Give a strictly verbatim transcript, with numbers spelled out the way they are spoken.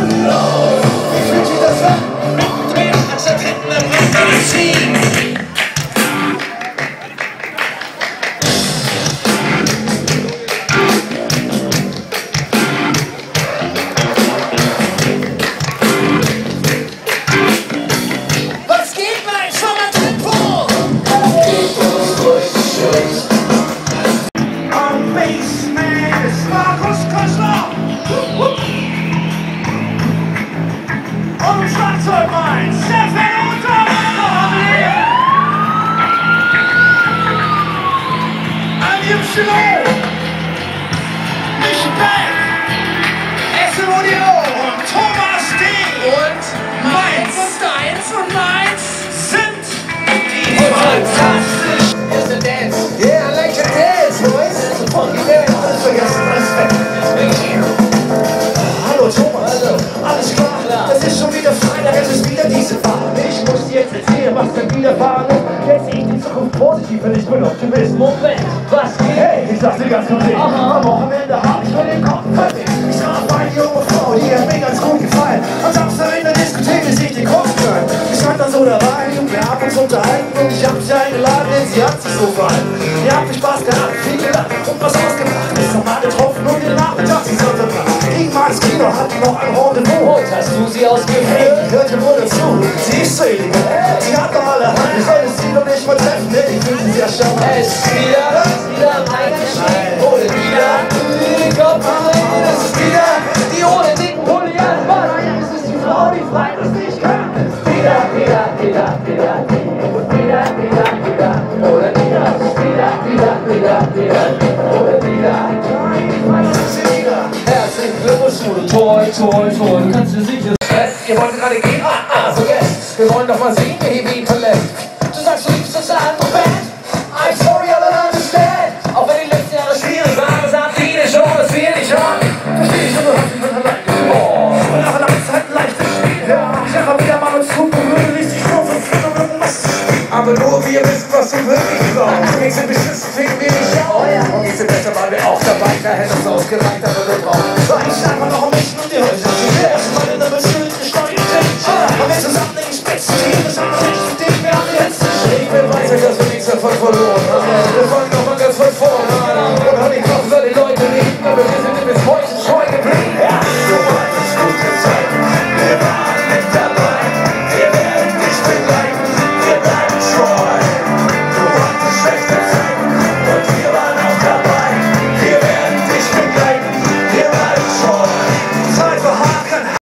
Wie fühlt sich das an? Drehen, anstatt hinten im Rücken ziehen. Ich bin Optimist. Moment, was geht? Hey, ich sag's dir ganz konkret. Am Wochenende hab ich mir den Kopf verdreht. Ich traf eine junge Frau, die hat mir ganz gut gefallen. Am Samstag in der Diskothek ließ ich den Kopf hören. Ich stand dann so dabei und wir haben uns unterhalten. Und ich hab mich eingeladen, denn sie hat sich so verhalten. Wir haben viel Spaß gehabt, viel gelacht und was ausgemacht. Bis nochmal getroffen und den Nachmittag sie unterbracht. Irgendwann ins Kino hatten noch ein Rendezvous. Und hast du sie ausgewählt? Hey, ich hörte wohl dazu. Sie ist so illegal. Sie hat doch alle Hand. Ich soll sie doch nicht mal treffen, denn ich finde sie ja schon. Es ist wieder, es ist wieder reingeschrieben. Ohne wieder, die Kopf rein. Es ist wieder, die ohne dicken Pulli anfallen. Es ist die Frau, die frei das nicht kann. Wieder, wieder, wieder, wieder, wieder, wieder, wieder, oder wieder. Es ist wieder, wieder, wieder, wieder, oder wieder. Nein, das ist sie wieder. Herzlichen Glückwunsch, Schule. Toll, toll, toll. Du kannst dir sicher sein. Ihr wollt gerade gehen? Ah, ah, so jetzt. Wir wollen doch mal sehen, wie wie verlässt. Du sagst, du liebst das andere Band. I'm sorry, I don't understand. Auch wenn die letzten Jahre schwierig waren, sagt jede Show, dass wir nicht haben. Versteh ich, du hast mich von allein gespielt. Oh, nach einer Zeit ein leichtes Spiel. Ja, ich hab wieder mal uns gut berührt, ließ dich nur von Führung und was. Aber nur wir wissen, was du wirklich brauchst. Nichts im Beschissen finden wir nicht auf. Und diese Beste waren wir auch dabei, da hätte es ausgereicht, aber wir brauchen. So, ich einfach noch ein bisschen und die Häuser sind erstmal in der Beziehung gesteuert. Und wir zusammen den Spitzen, das haben wir nicht, mit dem wir haben die letzte Schritt. Ich bin weiß, dass wir nichts davon verloren haben.